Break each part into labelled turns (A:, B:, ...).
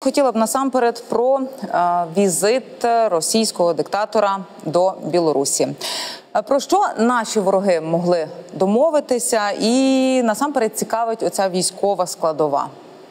A: Хотіла б насамперед про візит російського диктатора до Білорусі. Про що наші вороги могли домовитися і насамперед цікавить оця військова складова?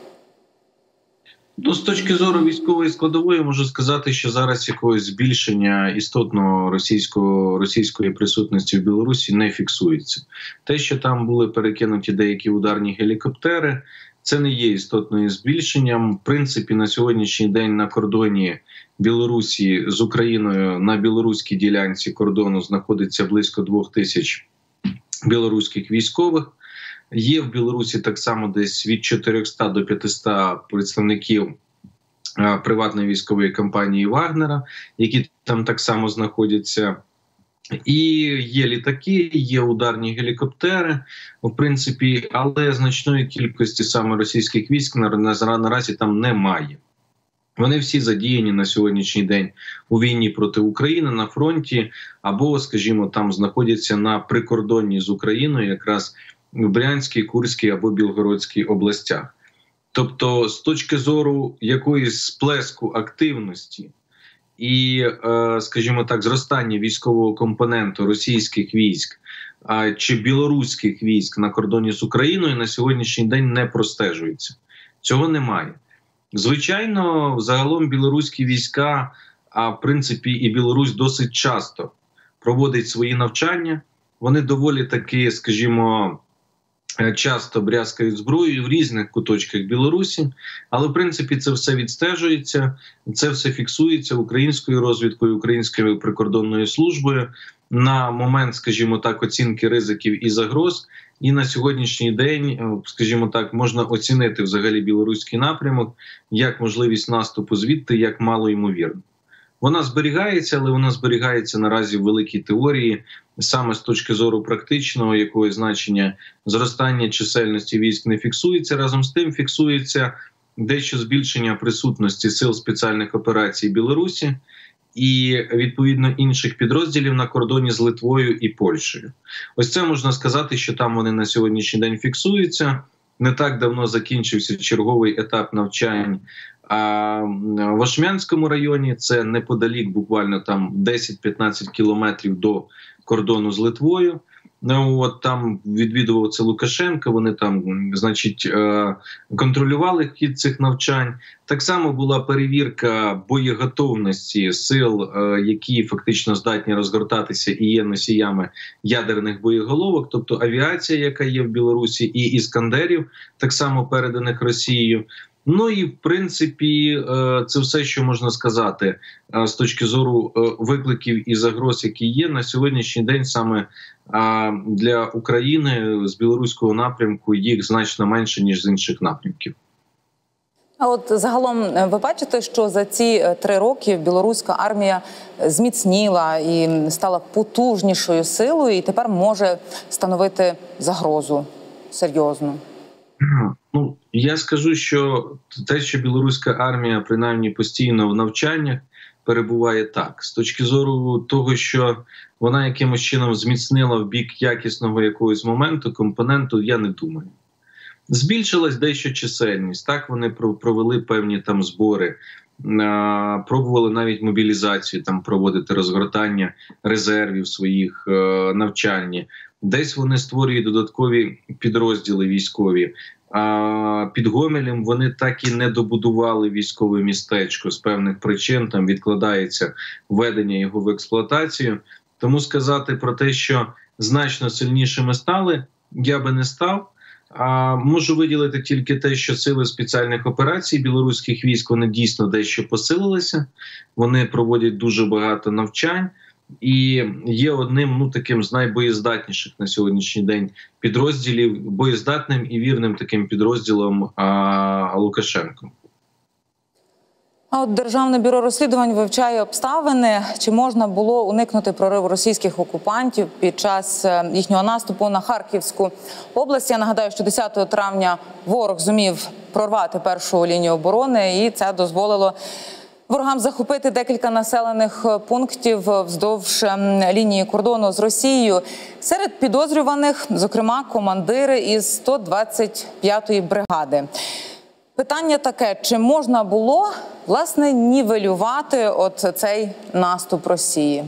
B: Ну, з точки зору військової складової можу сказати, що зараз якогось збільшення істотного російської присутності в Білорусі не фіксується. Те, що там були перекинуті деякі ударні гелікоптери, це не є істотним збільшенням. В принципі, на сьогоднішній день на кордоні Білорусі з Україною на білоруській ділянці кордону знаходиться близько 2000 білоруських військових. Є в Білорусі так само десь від 400 до 500 представників приватної військової компанії «Вагнера», які там так само знаходяться. І є літаки, є ударні гелікоптери, в принципі, але значної кількості саме російських військ наразі там немає. Вони всі задіяні на сьогоднішній день у війні проти України на фронті, або, скажімо, там знаходяться на прикордонні з Україною, якраз в Брянській, Курській або Білгородській областях. Тобто, з точки зору якоїсь сплеску активності і, скажімо так, зростання військового компоненту російських військ чи білоруських військ на кордоні з Україною на сьогоднішній день не простежується. Цього немає. Звичайно, загалом білоруські війська, а в принципі і Білорусь досить часто проводить свої навчання. Вони доволі таки, скажімо, часто брязкають зброєю в різних куточках Білорусі, але в принципі це все відстежується, це все фіксується українською розвідкою, українською прикордонною службою на момент, скажімо так, оцінки ризиків і загроз. І на сьогоднішній день, скажімо так, можна оцінити взагалі білоруський напрямок як можливість наступу звідти, як малоймовірно. Вона зберігається, але вона зберігається наразі в великій теорії, саме з точки зору практичного, якого значення зростання чисельності військ не фіксується. Разом з тим фіксується дещо збільшення присутності сил спеціальних операцій Білорусі і, відповідно, інших підрозділів на кордоні з Литвою і Польщею. Ось це можна сказати, що там вони на сьогоднішній день фіксуються. Не так давно закінчився черговий етап навчань в Ошмянському районі, це неподалік, буквально там 10-15 кілометрів до кордону з Литвою. От там відвідував це Лукашенко, вони там, значить, контролювали хід цих навчань. Так само була перевірка боєготовності сил, які фактично здатні розгортатися і є носіями ядерних боєголовок, тобто авіація, яка є в Білорусі, і іскандерів, так само переданих Росією. Ну і, в принципі, це все, що можна сказати з точки зору викликів і загроз, які є. На сьогоднішній день саме для України з білоруського напрямку їх значно менше, ніж з інших напрямків.
A: А от загалом ви бачите, що за ці 3 роки білоруська армія зміцніла і стала потужнішою силою, і тепер може становити загрозу серйозну?
B: Ну, я скажу, що те, що білоруська армія принаймні постійно в навчаннях перебуває так. З точки зору того, що вона якимось чином зміцнила в бік якісного якогось моменту, компоненту, я не думаю. Збільшилась дещо чисельність. Так, вони провели певні там збори, пробували навіть мобілізацію, там проводити розгортання резервів своїх навчання. Десь вони створюють додаткові підрозділи військові. Під Гомелем вони так і не добудували військове містечко з певних причин, там відкладається введення його в експлуатацію. Тому сказати про те, що значно сильнішими стали, я би не став. Можу виділити тільки те, що сили спеціальних операцій білоруських військ, вони дійсно дещо посилилися, вони проводять дуже багато навчань. І є одним таким з найбоєздатніших на сьогоднішній день підрозділів, боєздатним і вірним таким підрозділом Лукашенко.
A: А от Державне бюро розслідувань вивчає обставини, чи можна було уникнути прориву російських окупантів під час їхнього наступу на Харківську область. Я нагадаю, що 10 травня ворог зумів прорвати першу лінію оборони, і це дозволило ворогам захопити декілька населених пунктів вздовж лінії кордону з Росією. Серед підозрюваних, зокрема, командири із 125-ї бригади. Питання таке, чи можна було, власне, нівелювати от цей наступ Росії?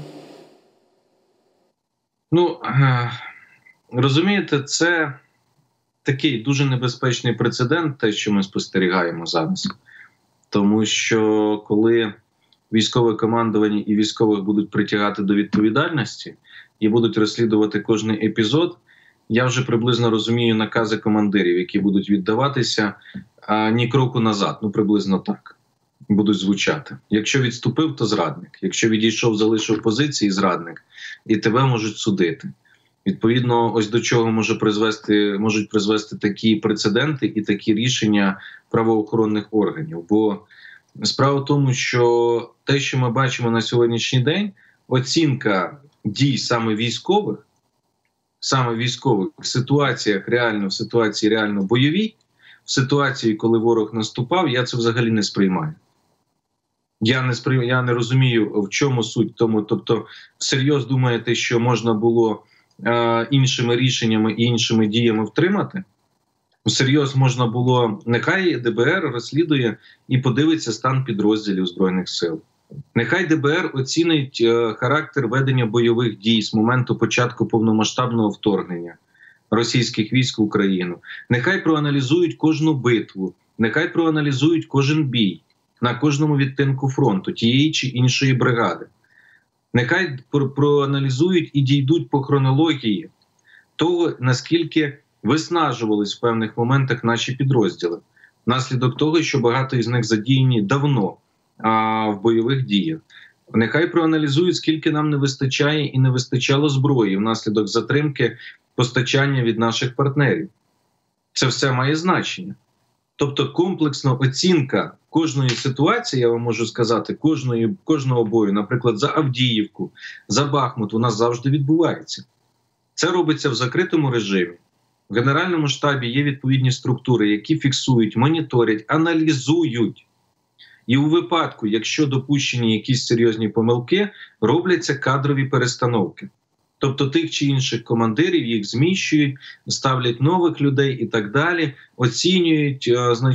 B: Ну, розумієте, це такий дуже небезпечний прецедент, те, що ми спостерігаємо зараз. Тому що коли військове командування і військових будуть притягати до відповідальності і будуть розслідувати кожний епізод, я вже приблизно розумію накази командирів, які будуть віддаватися, ні кроку назад, ну приблизно так будуть звучати. Якщо відступив, то зрадник. Якщо відійшов, залишив позиції, зрадник. І тебе можуть судити. Відповідно, ось до чого можуть призвести такі прецеденти і такі рішення правоохоронних органів. Бо справа в тому, що те, що ми бачимо на сьогоднішній день, оцінка дій саме військових в ситуаціях в ситуації реально бойовій, в ситуації, коли ворог наступав, я це взагалі не сприймаю. Я не розумію, в чому суть тому. Тобто, всерйоз думаєте, що можна було іншими рішеннями і іншими діями втримати? Всерйоз можна було, нехай ДБР розслідує і подивиться стан підрозділів Збройних сил. Нехай ДБР оцінить характер ведення бойових дій з моменту початку повномасштабного вторгнення російських військ в Україну. Нехай проаналізують кожну битву, нехай проаналізують кожен бій на кожному відтинку фронту тієї чи іншої бригади. Нехай проаналізують і дійдуть по хронології того, наскільки виснажувались в певних моментах наші підрозділи. Внаслідок того, що багато із них задіяні давно в бойових діях. Нехай проаналізують, скільки нам не вистачає і не вистачало зброї внаслідок затримки постачання від наших партнерів. Це все має значення. Тобто комплексна оцінка кожної ситуації, я вам можу сказати, кожного бою, наприклад, за Авдіївку, за Бахмут, вона завжди відбувається. Це робиться в закритому режимі. В Генеральному штабі є відповідні структури, які фіксують, моніторять, аналізують. І у випадку, якщо допущені якісь серйозні помилки, робляться кадрові перестановки. Тобто тих чи інших командирів їх зміщують, ставлять нових людей і так далі, оцінюють,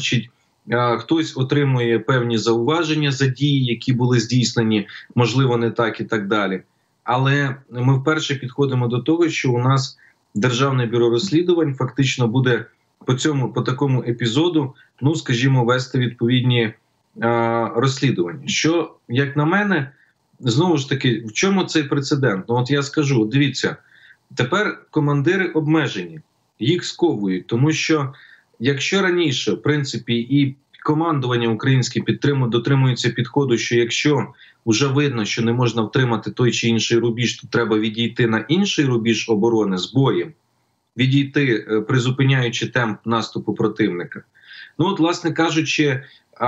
B: хтось отримує певні зауваження за дії, які були здійснені, можливо, не так і так далі. Але ми вперше підходимо до того, що у нас Державне бюро розслідувань фактично буде по такому епізоду, ну, скажімо, вести відповідні розслідування. Що, як на мене, знову ж таки, в чому цей прецедент? Ну от я скажу, дивіться, тепер командири обмежені, їх сковують, тому що якщо раніше, в принципі, і командування українське дотримується підходу, що якщо вже видно, що не можна втримати той чи інший рубіж, то треба відійти на інший рубіж оборони з боєм, відійти, призупиняючи темп наступу противника. Ну от, власне кажучи,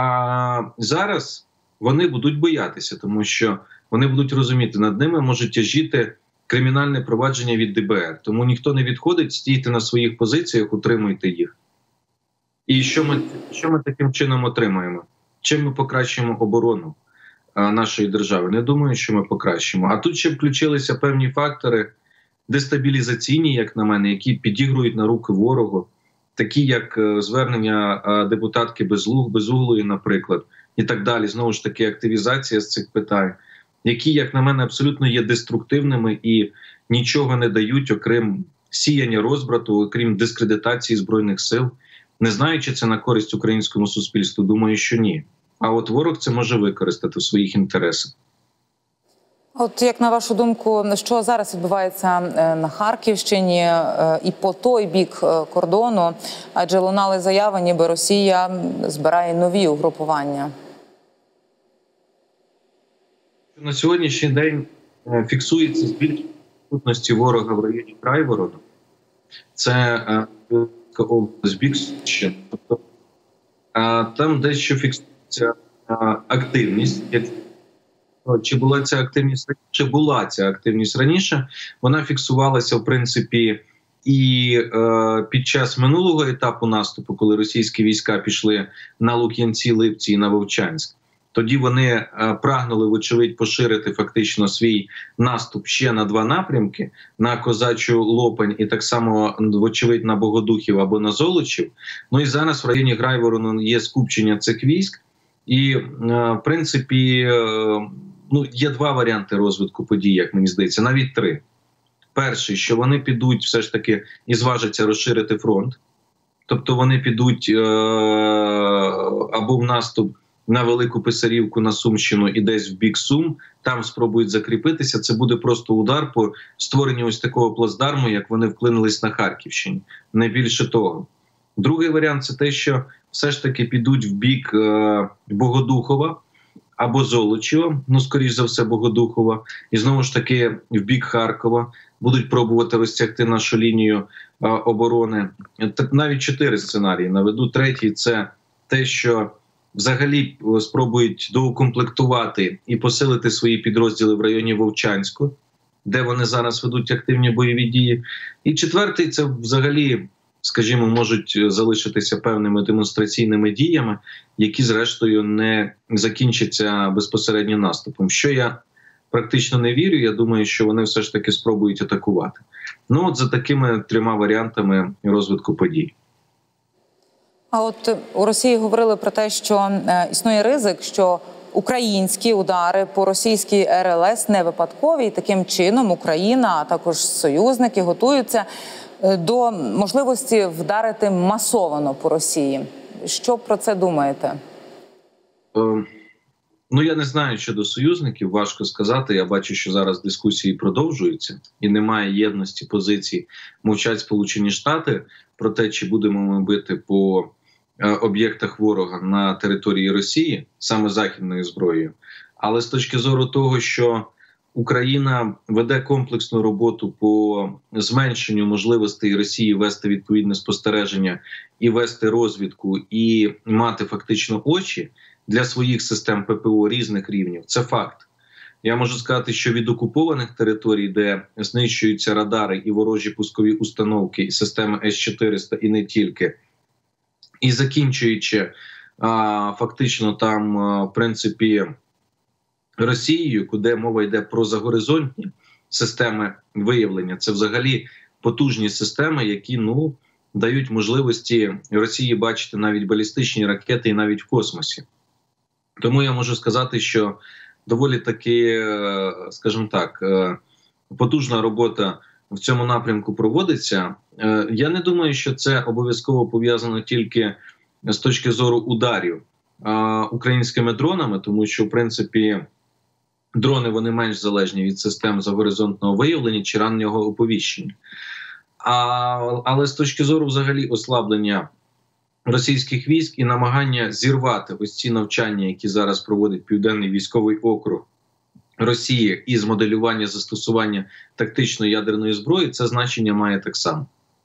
B: зараз вони будуть боятися, тому що вони будуть розуміти, над ними може тяжіти кримінальне провадження від ДБР. Тому ніхто не відходить, стійте на своїх позиціях, утримуйте їх. І що ми таким чином отримаємо? Чим ми покращимо оборону нашої держави? Не думаю, що ми покращимо. А тут ще включилися певні фактори дестабілізаційні, як на мене, які підігрують на руки ворогу. Такі, як звернення депутатки Безуглої, наприклад, і так далі. Знову ж таки, активізація з цих питань, які, як на мене, абсолютно є деструктивними і нічого не дають, окрім сіяння розбрату, окрім дискредитації Збройних сил. Не знаю, чи це на користь українському суспільству, думаю, що ні. А от ворог це може використати в своїх інтересах.
A: От як на вашу думку, що зараз відбувається на Харківщині і по той бік кордону, адже лунали заяви, ніби Росія збирає нові угрупування?
B: На сьогоднішній день фіксується збільшення присутності ворога в районі Крайвороду. Це область Біксущина. Тобто там дещо фіксується активність. Чи була ця активність раніше? Чи була ця активність раніше? Вона фіксувалася, в принципі, і під час минулого етапу наступу, коли російські війська пішли на Лук'янці, Липці і на Вовчанськ. Тоді вони прагнули, вочевидь, поширити фактично свій наступ ще на 2 напрямки – на Козачу Лопань і так само, вочевидь, на Богодухів або на Золочів. Ну і зараз в районі Грайворону є скупчення цих військ. І, в принципі, є 2 варіанти розвитку подій, як мені здається, навіть 3. Перший, що вони підуть все ж таки і зважаться розширити фронт. Тобто вони підуть або в наступ на Велику Писарівку, на Сумщину і десь в бік Сум, там спробують закріпитися. Це буде просто удар по створенню ось такого плацдарму, як вони вклинились на Харківщині. Не більше того. Другий варіант – це те, що все ж таки підуть в бік Богодухова або Золочева, скоріш за все Богодухова, і знову ж таки в бік Харкова, будуть пробувати розтягти нашу лінію оборони. Навіть 4 сценарії наведу. Третій – це те, що взагалі спробують доукомплектувати і посилити свої підрозділи в районі Вовчанську, де вони зараз ведуть активні бойові дії. І четвертий – це взагалі, скажімо, можуть залишитися певними демонстраційними діями, які зрештою не закінчаться безпосередньо наступом. Що я практично не вірю, я думаю, що вони все ж таки спробують атакувати. От за такими 3 варіантами розвитку подій.
A: А от у Росії говорили про те, що існує ризик, що українські удари по російській РЛС не випадкові, і таким чином Україна, а також союзники готуються до можливості вдарити масовано по Росії. Що про це думаєте?
B: Я не знаю щодо союзників, важко сказати. Я бачу, що зараз дискусії продовжуються і немає єдності позицій. Мовчать Сполучені Штати про те, чи будемо ми бити по об'єктах ворога на території Росії, саме західною зброєю. Але з точки зору того, що Україна веде комплексну роботу по зменшенню можливостей Росії вести відповідне спостереження і вести розвідку, і мати фактично очі для своїх систем ППО різних рівнів. Це факт. Я можу сказати, що від окупованих територій, де знищуються радари і ворожі пускові установки, і системи С-400, і не тільки, і закінчуючи фактично там, в принципі, Росією, куди мова йде про загоризонтні системи виявлення, це взагалі потужні системи, які дають можливості Росії бачити навіть балістичні ракети і навіть в космосі. Тому я можу сказати, що доволі таки, скажімо так, потужна робота в цьому напрямку проводиться. Я не думаю, що це обов'язково пов'язано тільки з точки зору ударів українськими дронами, тому що, в принципі, дрони вони менш залежні від систем загоризонтного виявлення чи раннього оповіщення. Але з точки зору взагалі ослаблення російських військ і намагання зірвати ось ці навчання, які зараз проводить Південний військовий округ Росії, і змоделювання застосування тактичної ядерної зброї, це значення має так само.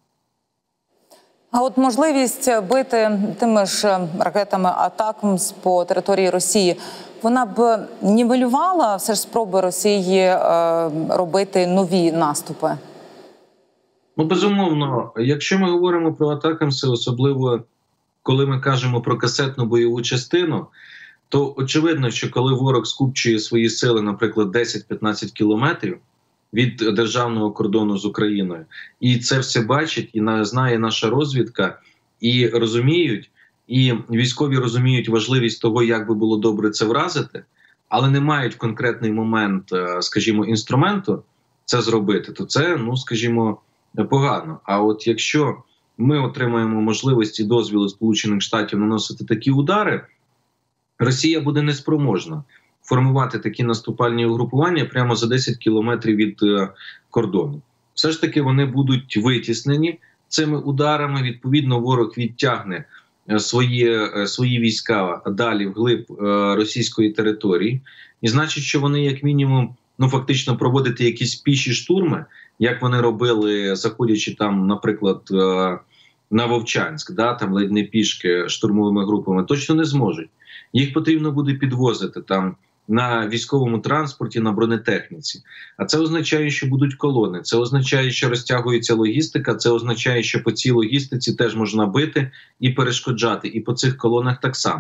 A: А от можливість бити тими ж ракетами «Атакмс» по території Росії, вона б нівелювала все ж спроби Росії робити нові наступи?
B: Безумовно. Якщо ми говоримо про «Атакмси», особливо коли ми кажемо про касетну бойову частину, то очевидно, що коли ворог скупчує свої сили, наприклад, 10-15 кілометрів від державного кордону з Україною, і це все бачить, і знає наша розвідка, і розуміють, і військові розуміють важливість того, як би було добре це вразити, але не мають в конкретний момент, скажімо, інструменту це зробити, то це, скажімо, погано. А от якщо ми отримаємо можливість і дозвіл Сполучених Штатів наносити такі удари, Росія буде неспроможна формувати такі наступальні угрупування прямо за 10 кілометрів від кордону. Все ж таки вони будуть витіснені цими ударами, відповідно ворог відтягне свої війська далі вглиб російської території. І значить, що вони як мінімум фактично проводити якісь піші штурми, як вони робили, заходячи там, наприклад, на Вовчанськ, там ледь не пішки штурмовими групами, точно не зможуть. Їх потрібно буде підвозити там на військовому транспорті, на бронетехніці. А це означає, що будуть колони, це означає, що розтягується логістика, це означає, що по цій логістиці теж можна бити і перешкоджати, і по цих колонах так само.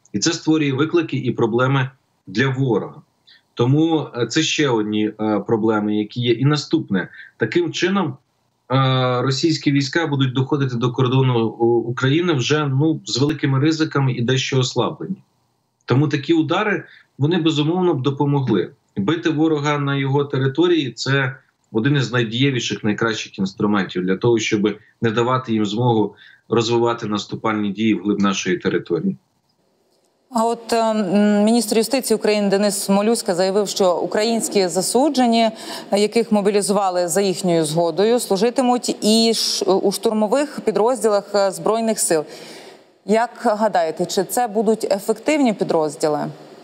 B: І це створює виклики і проблеми для ворога. Тому це ще одні проблеми, які є. І наступне, таким чином російські війська будуть доходити до кордону України вже з великими ризиками і дещо ослаблені. Тому такі удари, вони безумовно б допомогли. Бити ворога на його території – це один із найдієвіших, найкращих інструментів для того, щоб не давати їм змогу розвивати наступальні дії вглиб нашої території.
A: А от міністр юстиції України Денис Смолюська заявив, що українські засуджені, яких мобілізували за їхньою згодою, служитимуть і у штурмових підрозділах Збройних сил. Як гадаєте, чи це будуть ефективні підрозділи?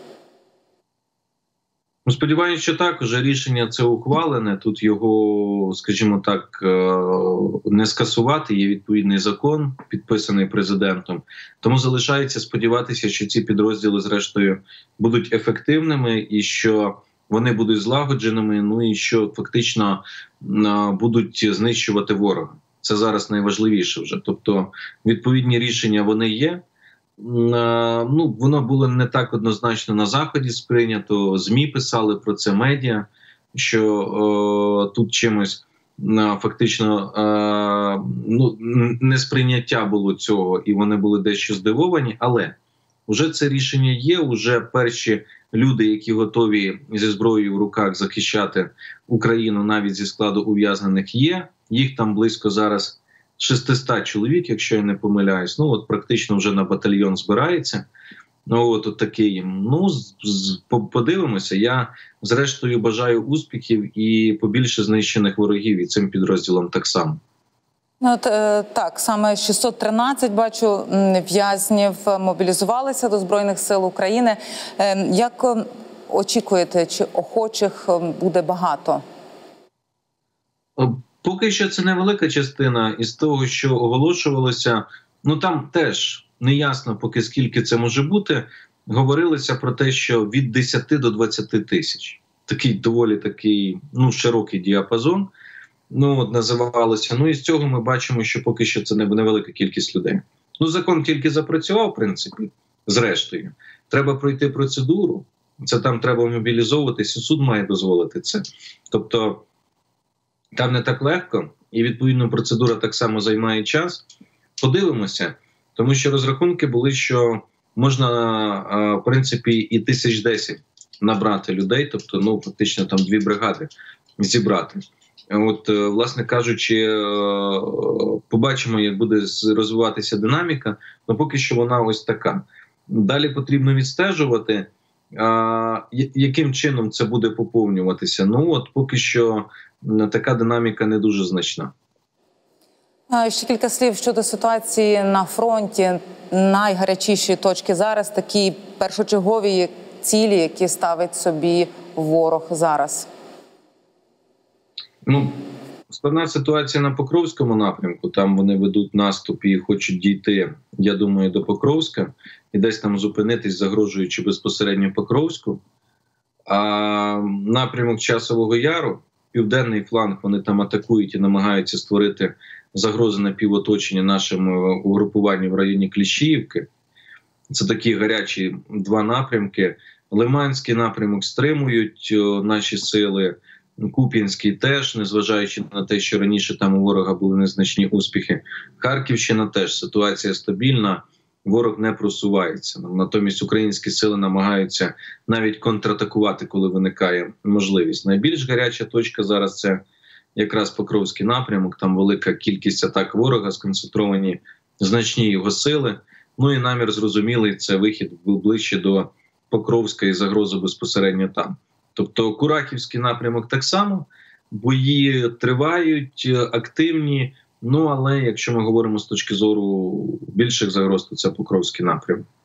B: Сподіваюся, що так, уже рішення це ухвалене. Тут його, скажімо так, не скасувати. Є відповідний закон, підписаний президентом. Тому залишається сподіватися, що ці підрозділи, зрештою, будуть ефективними і що вони будуть злагодженими, і що фактично будуть знищувати ворога. Це зараз найважливіше вже. Тобто відповідні рішення вони є. Воно було не так однозначно на Заході сприйнято, ЗМІ писали про це, медіа, що тут чимось фактично несприйняття було цього, і вони були дещо здивовані, але вже це рішення є, вже перші люди, які готові зі зброєю в руках захищати Україну навіть зі складу ув'язнених є, їх там близько зараз 600 чоловік, якщо я не помиляюсь, практично вже на батальйон збирається. Такий. Подивимося. Я, зрештою, бажаю успіхів і побільше знищених ворогів, і цим підрозділом так само.
A: Так, саме 613, бачу, в'язнів мобілізувалися до Збройних сил України. Як очікуєте, чи охочих буде багато?
B: Поки що це невелика частина із того, що оголошувалося. Там теж неясно, поки скільки це може бути. Говорилося про те, що від 10 до 20 тисяч. Такий доволі широкий діапазон. Називалося. І з цього ми бачимо, що поки що це невелика кількість людей. Закон тільки запрацював, в принципі, зрештою. Треба пройти процедуру. Це там треба мобілізовуватися, суд має дозволити це. Тобто там не так легко, і відповідно процедура так само займає час. Подивимося, тому що розрахунки були, що можна, в принципі, і 1010 набрати людей, тобто, фактично там 2 бригади зібрати. Власне кажучи, побачимо, як буде розвиватися динаміка, але поки що вона ось така. Далі потрібно відстежувати, яким чином це буде поповнюватися. Поки що така динаміка не дуже значна.
A: Ще кілька слів щодо ситуації на фронті. Найгарячіші точки зараз, такі першочергові цілі, які ставить собі ворог зараз.
B: Складна ситуація на Покровському напрямку. Там вони ведуть наступ і хочуть дійти, я думаю, до Покровська і десь там зупинитись, загрожуючи безпосередньо Покровську. А напрямок Часового Яру, південний фланг, вони там атакують і намагаються створити загрози на півоточення нашому угрупуванню в районі Кліщіївки. Це такі гарячі 2 напрямки. Лиманський напрямок стримують наші сили, Куп'янський теж, незважаючи на те, що раніше там у ворога були незначні успіхи. Харківщина теж, ситуація стабільна, ворог не просувається. Натомість українські сили намагаються навіть контратакувати, коли виникає можливість. Найбільш гаряча точка зараз – це якраз Покровський напрямок, там велика кількість атак ворога, сконцентровані значні його сили. І намір зрозумілий – це вихід ближче до Покровська і загрозу безпосередньо там. Тобто Курахівський напрямок так само, бої тривають, активні, але якщо ми говоримо з точки зору більших загроз, то це Покровський напрямок.